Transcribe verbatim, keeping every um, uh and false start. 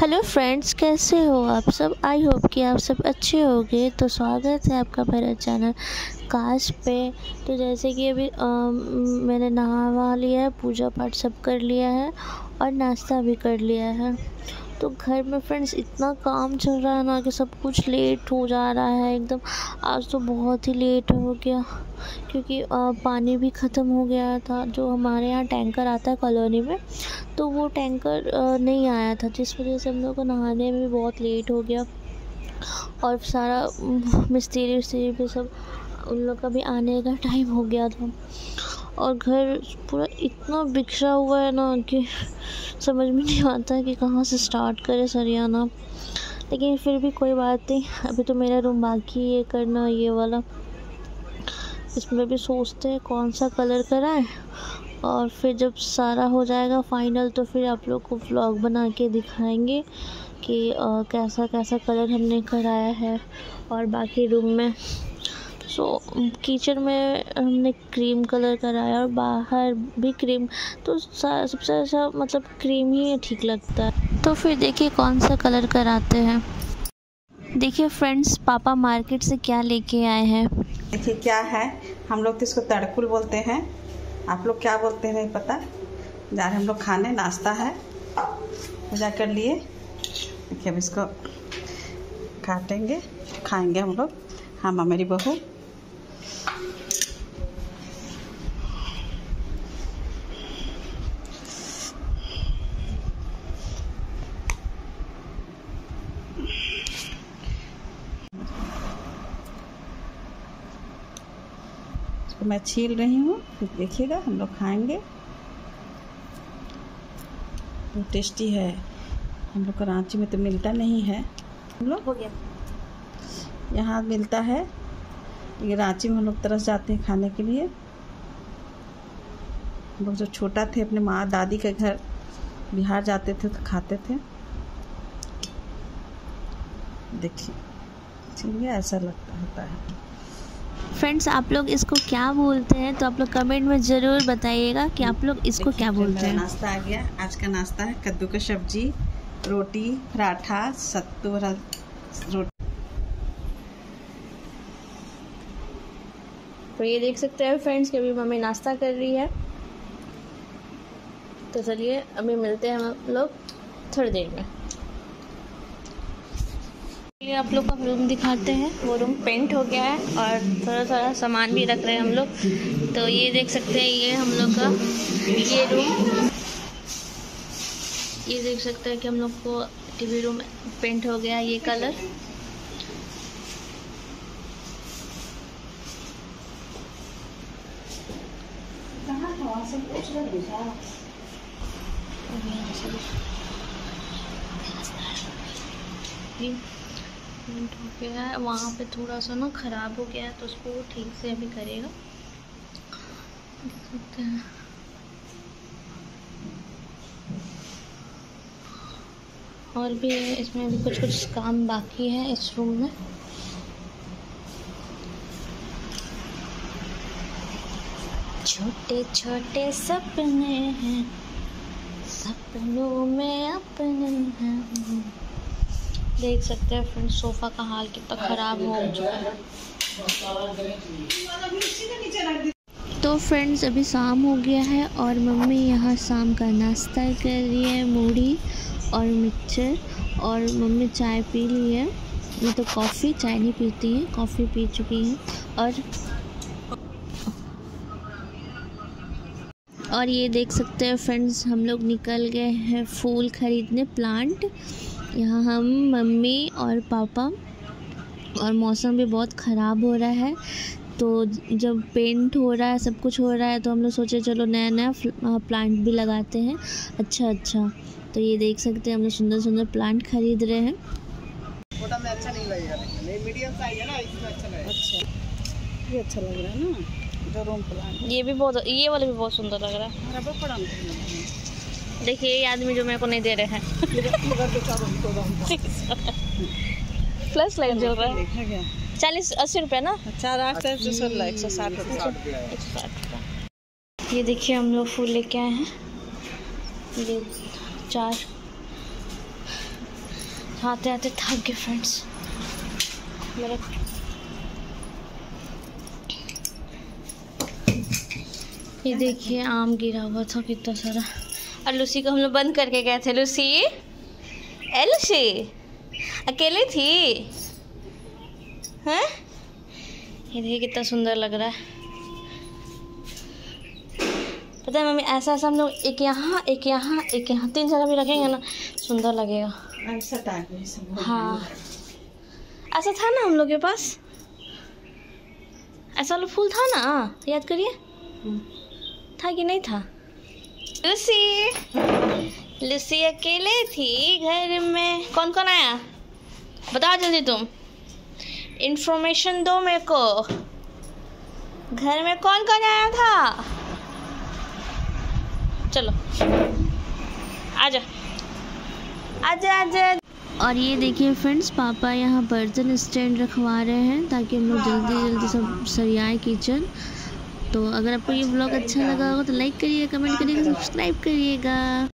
Hello friends, कैसे हो आप सब। आई होप कि आप सब अच्छे होंगे। तो स्वागत है आपका मेरे चैनल काश पे। तो जैसे कि अभी आ, मैंने नहा लिया है, पूजा पाठ सब कर लिया है और नाश्ता भी कर लिया है। तो घर में फ्रेंड्स इतना काम चल रहा है ना कि सब कुछ लेट हो जा रहा है एकदम। आज तो बहुत ही लेट हो गया क्योंकि आ, पानी भी ख़त्म हो गया था। जो हमारे यहाँ टैंकर आता है कॉलोनी में, तो वो टैंकर आ, नहीं आया था, जिस वजह से हम लोग को नहाने में भी बहुत लेट हो गया। और सारा मिस्त्री विस्त्री भी सब उन लोग का भी आने का टाइम हो गया था। और घर पूरा इतना बिखरा हुआ है ना कि समझ में नहीं आता है कि कहाँ से स्टार्ट करें सरियाना। लेकिन फिर भी कोई बात नहीं, अभी तो मेरा रूम बाकी है करना, ये वाला। इसमें भी सोचते हैं कौन सा कलर कराएं, और फिर जब सारा हो जाएगा फाइनल तो फिर आप लोग को व्लॉग बना के दिखाएंगे कि आ, कैसा कैसा कलर हमने कराया है। और बाकी रूम में सो किचन में हमने क्रीम कलर कराया और बाहर भी क्रीम। तो सबसे अच्छा मतलब क्रीम ही ठीक लगता है। तो फिर देखिए कौन सा कलर कराते हैं। देखिए फ्रेंड्स, पापा मार्केट से क्या लेके आए हैं। देखिए क्या है, हम लोग तो इसको तड़कुल बोलते हैं, आप लोग क्या बोलते हैं नहीं पता। जा रहे हम लोग खाने, नाश्ता है, पूजा कर लिए। देखिए अब इसको काटेंगे, खाएंगे हम लोग, हम मेरी बहू। इसको मैं छील रही हूँ, देखिएगा हम लोग खाएंगे। बहुत टेस्टी है, हम लोग को रांची में तो मिलता नहीं है। हम लोग हो गया यहाँ मिलता है, ये रांची में हम लोग तरस जाते हैं खाने के लिए। हम लोग जब छोटा थे अपने माँ दादी के घर बिहार जाते थे तो खाते थे। देखिए चलिए ऐसा लगता होता है। फ्रेंड्स, आप लोग इसको क्या बोलते हैं तो आप लोग कमेंट में ज़रूर बताइएगा कि आप लोग इसको क्या बोलते हैं। नाश्ता आ गया, आज का नाश्ता है कद्दू का सब्जी, रोटी, पराठा, सत्तू वाला रोटी। तो ये देख सकते हैं फ्रेंड्स कि अभी मम्मी नाश्ता कर रही है। तो चलिए अभी मिलते हैं हम लोग थोड़ी देर में। ये आप लोग का रूम दिखाते हैं। वो रूम पेंट हो गया है और थोड़ा थोड़ा सामान भी रख रहे हैं हम लोग। तो ये देख सकते हैं, ये हम लोग का ये रूम, ये देख सकते हैं कि हम लोग को टीवी रूम पेंट हो गया ये कलर। पेंट हो गया है, वहाँ पे थोड़ा सा ना ख़राब हो गया है तो उसको ठीक से अभी करेगा। देख सकते हैं और भी इसमें भी कुछ कुछ काम बाकी है इस रूम में। छोटे छोटे सपने हैं, सपनों में अपने हैं। देख सकते हैं फ्रेंड्स सोफ़ा का हाल कितना ख़राब हो चुका है। तो फ्रेंड्स अभी शाम हो गया है और मम्मी यहाँ शाम का नाश्ता कर रही है, मूढ़ी और मिक्सचर। और मम्मी चाय पी ली है, ये तो कॉफ़ी, चाय नहीं पीती है, कॉफ़ी पी चुकी है। और और ये देख सकते हैं फ्रेंड्स, हम लोग निकल गए हैं फूल ख़रीदने, प्लांट। यहाँ हम मम्मी और पापा, और मौसम भी बहुत ख़राब हो रहा है तो जब पेंट हो रहा है, सब कुछ हो रहा है, तो हम लोग सोचे चलो नया नया प्लांट भी लगाते हैं। अच्छा अच्छा तो ये देख सकते हैं हम लोग सुंदर सुंदर प्लांट खरीद रहे हैं। छोटा में अच्छा नहीं लगेगा, नहीं मीडियम साइज है ना, इसमें अच्छा लगेगा। अच्छा ये अच्छा लग रहा है ना, जो रूम प्लांट। ये भी बहुत, ये वाला भी बहुत सुंदर लग रहा है। देखिए ये आदमी जो मेरे को नहीं दे रहे हैं फ्लैश लाइट जल रहा है। चालीस अस्सी रुपये ना, चार आठ से सोलह एक सौ साठ रुपये। ये देखिए हम लोग फूल लेके आए हैं, ये चार आते आते थक गए फ्रेंड्स। मेरा ये देखिए आम गिरा हुआ था कितना सारा, और लूसी को हम लोग बंद करके गए थे। लूसी, ए लूसी अकेले थी हैं? ये देखिए कितना सुंदर लग रहा है। पता है मम्मी, ऐसा ऐसा हम लोग एक यहाँ एक यहाँ एक यहाँ तीन जगह भी रखेंगे ना, सुंदर लगेगा। हाँ, ऐसा था ना हम लोग के पास, ऐसा वाला फूल था ना, याद करिए था कि नहीं था। लूसी, लूसी अकेले थी घर में। कौन कौन आया बताओ जल्दी, तुम इंफॉर्मेशन दो मेरे को। घर में कौन कौन आया था? चलो आजा आजा आजा। और ये देखिए फ्रेंड्स, पापा यहाँ बर्तन स्टैंड रखवा रहे हैं ताकि हम लोग जल्दी जल्दी सब सरियाए किचन। तो अगर आपको ये ब्लॉग अच्छा लगा होगा तो लाइक करिए, कमेंट करिएगा, सब्सक्राइब करिएगा।